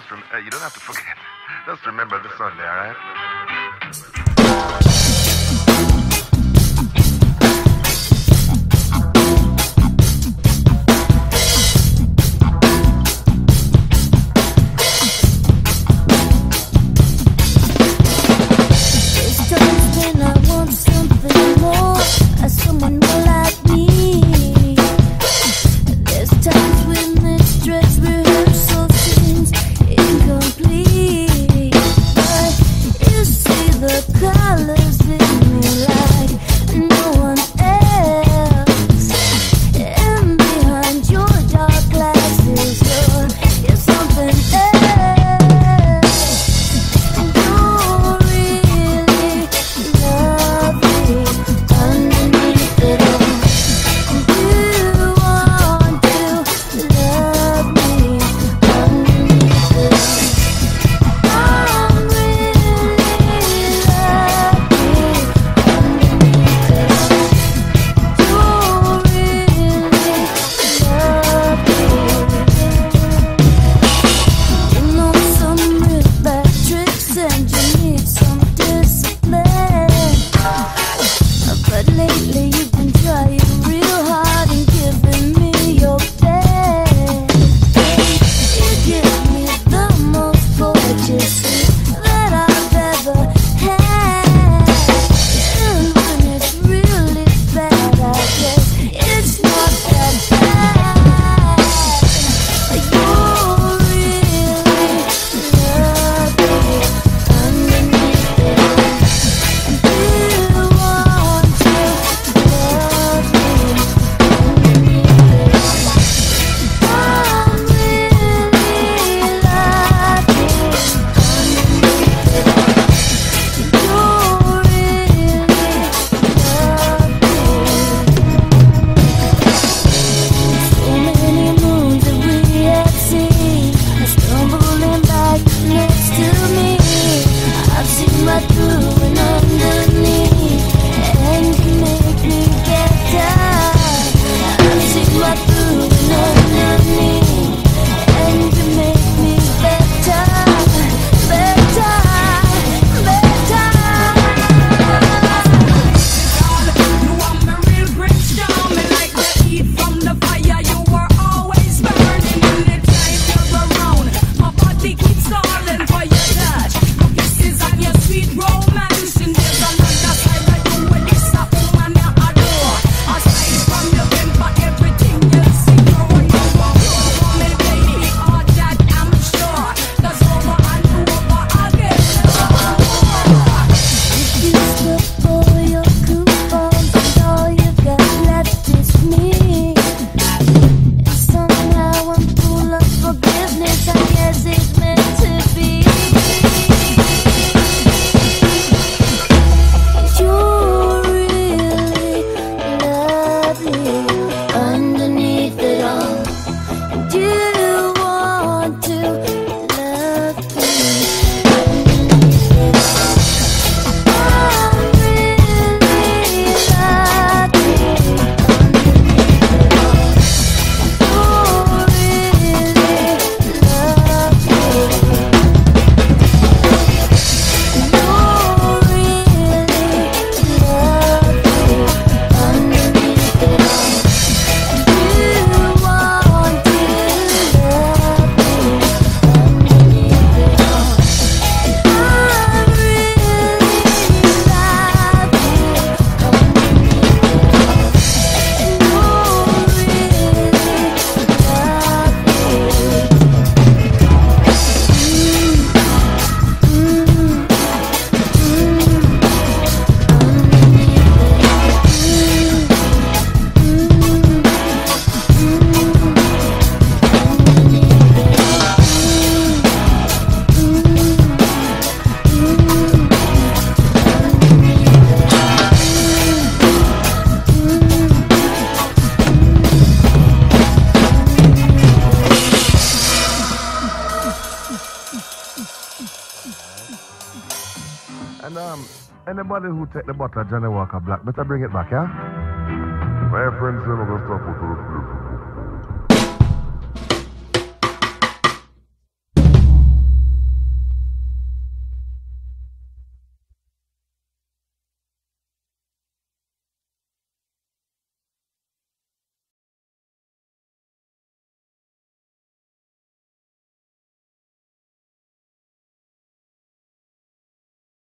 you don't have to forget. Just remember the Sunday, all right? Someone more like me. There's times when mixed dress rehearsal seems incomplete, but you see the colors in me like no one else. And behind your dark glasses, you're something else. And you really love me underneath it all. And you want to love me underneath it all. I'm really lucky underneath it all. You really love me. You know some real bad tricks and you need some discipline. But lately you've been trying real hard and giving me your best. You give me the most gorgeous sleep that I've ever had. And when it's really bad, I guess it's not that bad. You really love me underneath it all. And you want to love me underneath it all. I'm really lucky underneath it all. You really love me. So many moons that we had seen are stumbling back next to me. I've seen right through and underneath, and you make me get down. I've seen right through and underneath, and you make me better, better, better. You want my real Bridgestone, me like the heat from the fire. You were always burning anytime you're around. My body keeps calling for your touch, your kisses and your sweet romance. And there's another side of you when it's a woman you adore. Aside from your for everything you see, you're a woman, baby. All that I'm sure. 'Cause over and over again, If you slip all your coupons and all you got left is me, and somehow I'm full of forgiveness, I guess it's meant to be. You really love me underneath it all. And you want to love me underneath it all. I'm really lucky underneath it all. You really love me. You really love me underneath it all. You want to love me underneath it all. I'm really lucky underneath it all. And you And anybody who take the bottle of Johnny Walker Black, better bring it back, yeah? My friends, you know the stuff with